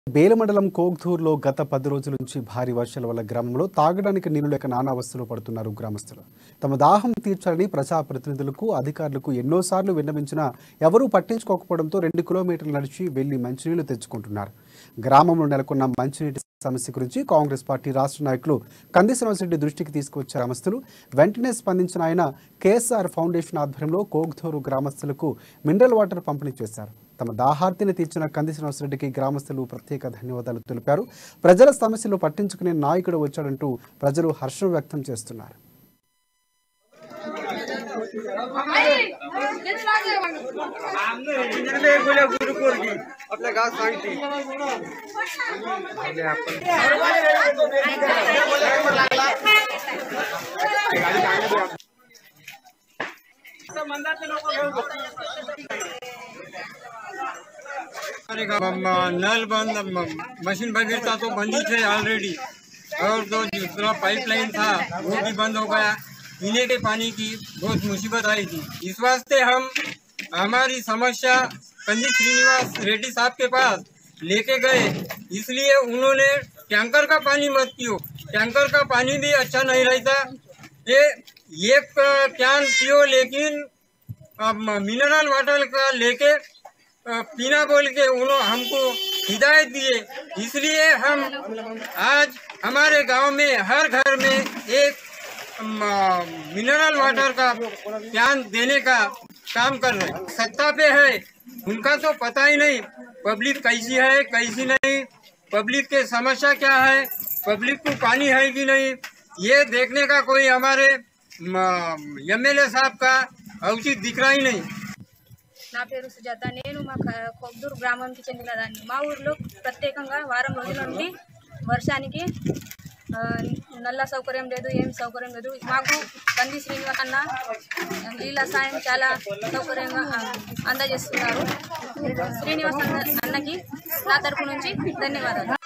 బేల మండలం కోగ్ధూర్లో గత 10 రోజుల నుంచి భారీ వర్షాల వల్ల గ్రామంలో తాగడానికి నీళ్లు లేక నానావస్థలు పడుతున్నారు గ్రామస్తులు. తమ దాహం తీర్చాలని ప్రజాప్రతినిధులకు, అధికారులకు ఎన్నోసార్లు విన్నవించినా ఎవరూ పట్టించుకోకపోవడంతో 2 కిలోమీటర్లు నడిచి వెళ్లి మంచినీళ్లు తెచ్చుకుంటున్నారు. గ్రామంలో నెలకొన్న మంచినీటి సమస్య గురించి కాంగ్రెస్ పార్టీ రాష్ట్ర నాయకులు కంది శ్రీనివాసరెడ్డి దృష్టికి తీసుకొచ్చే గ్రామస్తులు వెంటనే స్పందించిన ఆయన కేఎస్ఆర్ ఫౌండేషన్ ఆధ్వర్యంలో కోగ్ధూరు గ్రామస్తులకు మినరల్ వాటర్ పంపిణీ చేశారు. తమ దాహార్తిని తీర్చిన కంది శ్రీనివాసరెడ్డికి గ్రామస్తులు ప్రత్యేక ధన్యవాదాలు తెలిపారు. ప్రజల సమస్యలు పట్టించుకునే నాయకుడు వచ్చాడంటూ ప్రజలు హర్షం వ్యక్తం చేస్తున్నారు. नल बंद, मशीन बगैर था तो बंद ही थे ऑलरेडी, और जो दूसरा पाइपलाइन था वो भी बंद हो गया। पीने के पानी की बहुत मुसीबत आई थी। इस वास्ते हम हमारी समस्या कंदी श्रीनिवास रेड्डी साहब के पास लेके गए, इसलिए उन्होंने टैंकर का पानी मत पियो, टैंकर का पानी भी अच्छा नहीं रहता, ये एक कैन पियो, लेकिन मिनरल वाटर का लेके पीना बोल के उन्होंने हमको हिदायत दिए। इसलिए हम आज हमारे गांव में हर घर में एक मिनरल वाटर का कैन देने का काम कर रहे हैं। सत्ता पे है उनका तो पता ही नहीं पब्लिक कैसी है कैसी नहीं, पब्लिक के समस्या क्या है, पब्लिक को पानी है कि नहीं, ये देखने का कोई हमारे एमएलए साहब का औचित दिख रहा ही नहीं। నా పేరు సుజాత. నేను మా కోగ్ధూర్ గ్రామానికి చెందిన దాన్ని. మా ఊర్లో ప్రత్యేకంగా వారం రోజుల నుండి వర్షానికి నల్ల సౌకర్యం లేదు, ఏం సౌకర్యం లేదు. మాకు కంది శ్రీనివాస్ అన్న నీళ్ళ సాయం చాలా సౌకర్యంగా అందజేస్తున్నారు. శ్రీనివాస్ అన్నకి నా తరపు నుంచి ధన్యవాదాలు.